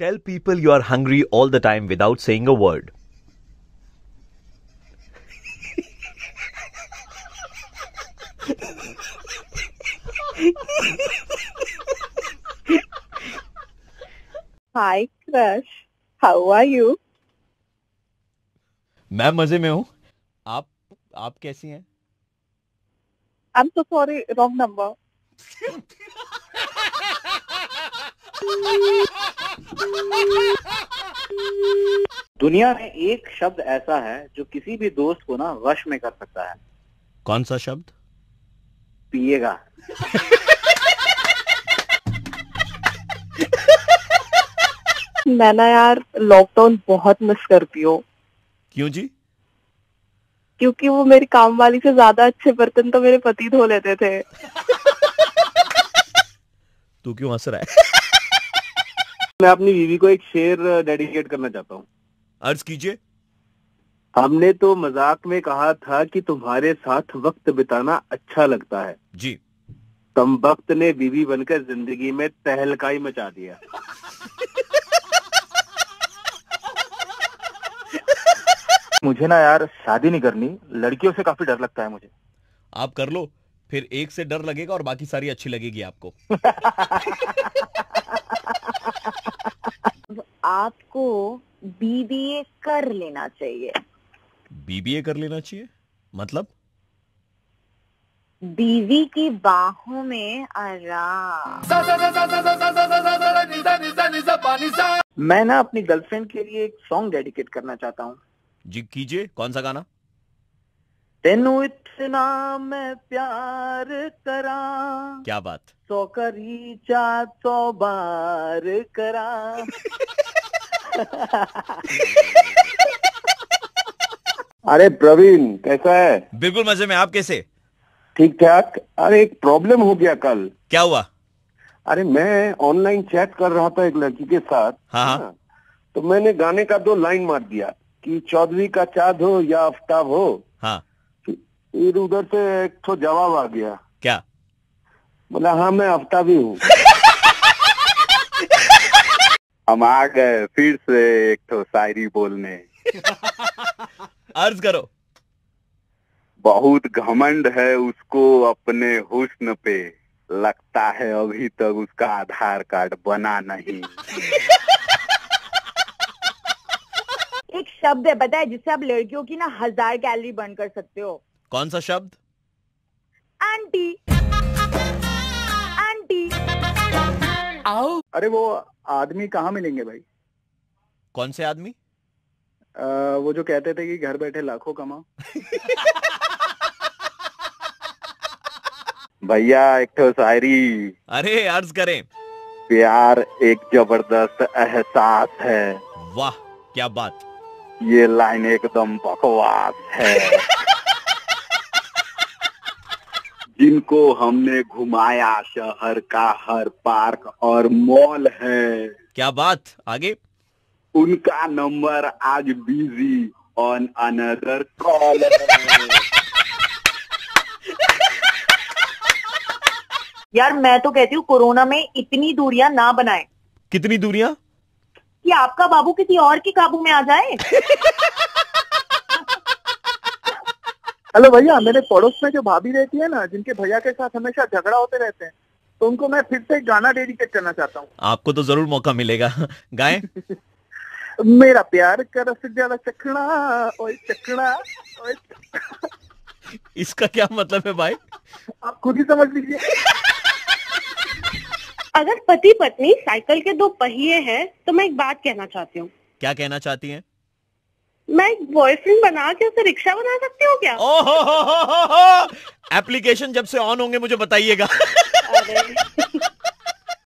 Tell people you are hungry all the time without saying a word. Hi, crush. How are you? मैं मजे में हूं। आप कैसी हैं? I'm so sorry, wrong number. दुनिया में एक शब्द ऐसा है जो किसी भी दोस्त को ना वश में कर सकता है। कौन सा शब्द? पिएगा। मैं ना यार लॉकडाउन बहुत मिस करती हूँ, क्यों जी? क्योंकि वो मेरी काम वाली से ज्यादा अच्छे बर्तन तो मेरे पति धो लेते थे। तू क्यों हंस रहा है? मैं अपनी बीवी को एक शेर डेडिकेट करना चाहता हूँ। अर्ज कीजिए। हमने तो मजाक में कहा था कि तुम्हारे साथ वक्त बिताना अच्छा लगता है जी। तम वक्त ने बीवी बनकर जिंदगी में तहलकाई मचा दिया। मुझे ना यार शादी नहीं करनी, लड़कियों से काफी डर लगता है मुझे। आप कर लो, फिर एक से डर लगेगा और बाकी सारी अच्छी लगेगी आपको। आपको बीबीए कर लेना चाहिए। बीबीए कर लेना चाहिए मतलब? बीवी की बाहों में आराम। मैं ना अपनी गर्लफ्रेंड के लिए एक सॉन्ग डेडिकेट करना चाहता हूँ। जी कीजिए। कौन सा गाना? तेनू इतना मैं प्यार करा, क्या बात। 100 करी 400 बार करा। अरे प्रवीण कैसा है? बिल्कुल मजे में। आप कैसे? ठीक ठाक। अरे एक प्रॉब्लम हो गया कल। क्या हुआ? अरे मैं ऑनलाइन चैट कर रहा था एक लड़की के साथ। हाँ। तो मैंने गाने का 2 लाइन मार दिया कि चौधरी का चाँद हो या आफ्ताब हो। हाँ। फिर उधर से एक तो जवाब आ गया। क्या? बोला हाँ मैं आफ्ताबी हूँ। हम आ गए फिर से एक तो शायरी बोलने। अर्ज करो। बहुत घमंड है उसको अपने हुस्न पे, लगता है अभी तक उसका आधार कार्ड बना नहीं। एक शब्द है पता है जिससे आप लड़कियों की ना 1000 कैलोरी बर्न कर सकते हो। कौन सा शब्द? आंटी। आंटी। अरे वो आदमी कहाँ मिलेंगे भाई? कौन से आदमी? वो जो कहते थे कि घर बैठे लाखों कमाओ। भैया एक तो शायरी। अरे अर्ज करें। प्यार एक जबरदस्त एहसास है। वाह क्या बात। ये लाइन एकदम बकवास है। जिनको हमने घुमाया शहर का हर पार्क और मॉल है। क्या बात। आगे। उनका नंबर आज बिजी ऑन अनदर कॉल है। यार मैं तो कहती हूँ कोरोना में इतनी दूरियां ना बनाएं। कितनी दूरियां? कि आपका बाबू किसी और के काबू में आ जाए। हेलो भैया, मेरे पड़ोस में जो भाभी रहती है ना, जिनके भैया के साथ हमेशा झगड़ा होते रहते हैं, तो उनको मैं फिर से एक गाना डेडिकेट करना चाहता हूँ। आपको तो जरूर मौका मिलेगा। गाएं। मेरा प्यार का रस ज्यादा चखना, ओए चखना, ओए चखना। इसका क्या मतलब है भाई? आप खुद ही समझ लीजिए। अगर पति पत्नी साइकिल के 2 पहिए हैं तो मैं एक बात कहना चाहती हूँ। क्या कहना चाहती हैं? मैं एक बॉयफ्रेंड बना के उसे रिक्शा बना सकती हूँ क्या? ओहो एप्लीकेशन जब से ऑन होंगे मुझे बताइएगा। अरे